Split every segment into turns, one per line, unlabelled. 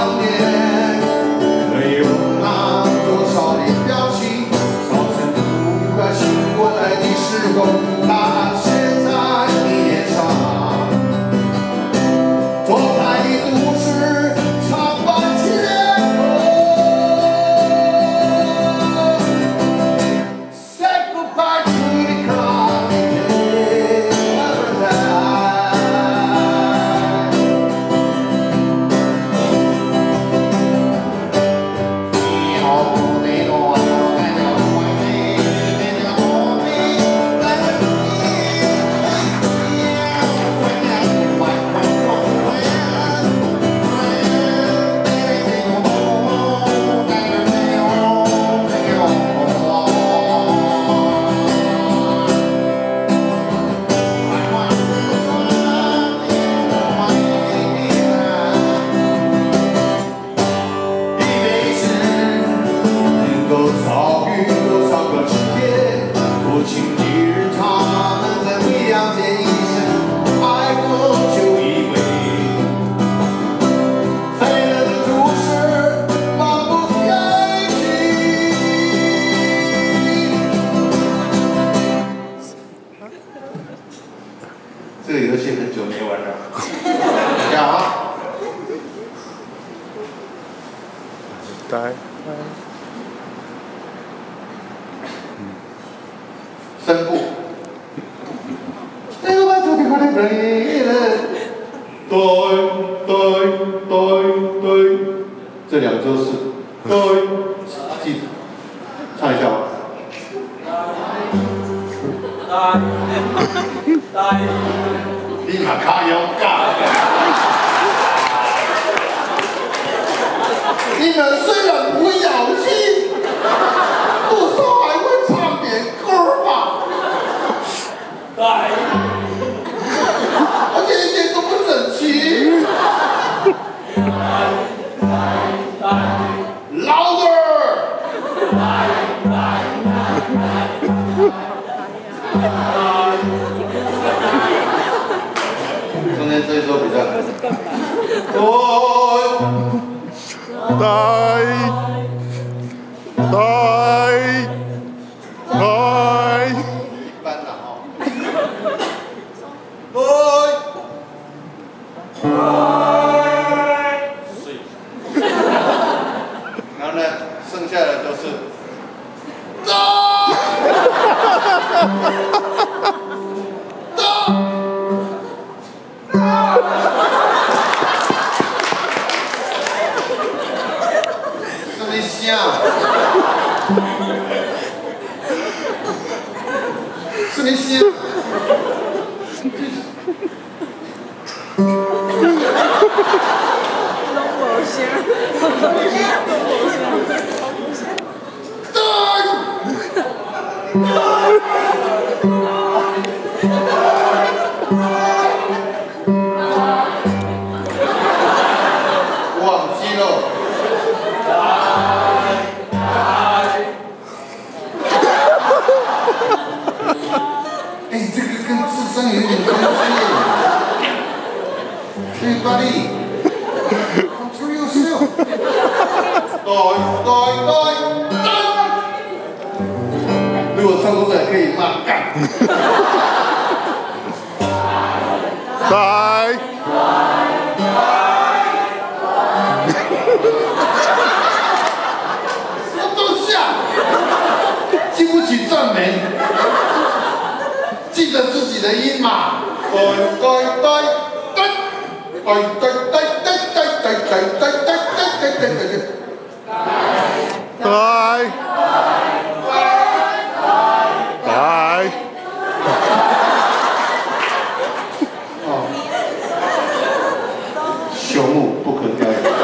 当年，可以容纳多少的表情，造成不快醒过来的时候，它写在你脸上。多彩的都市，长满街头。Say goodbye to the cloudy paradise. 遭遇多少个晴天，多情的人他们在未央间一生爱过就一回。飞了的都市漫不开心。这个游戏很久没玩了，这样啊。声部，对，这两周是对，记住，唱一下吧。你嘛卡要干？你们虽然不会咬气，多少还会唱点歌吧？而且一点都不整齐。Louder！ 中间这一首比较。一般的哈。然后呢，剩下的都是。是不是像？是不是像？忘记了。哎，这个跟智商有点关系。Everybody, control yourself. 如果唱错了可以骂干。什么都像，经不起赞美。记得自己的音嘛。朽木不可雕也。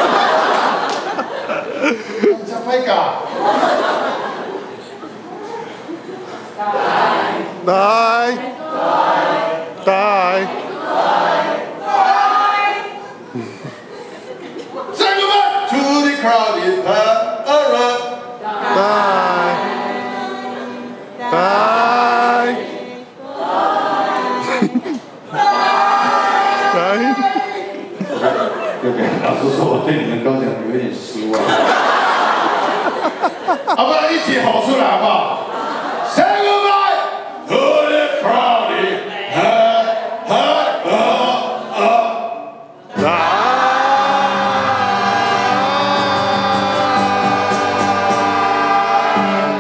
加拍嘎。Say goodbye to the crowded parade. Okay. 老实说，我对你们高雄有点失望。好不好？一起吼出来好不好？